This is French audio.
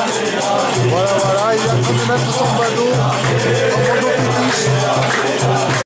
Voilà, il est en train de mettre son bandeau fétiche.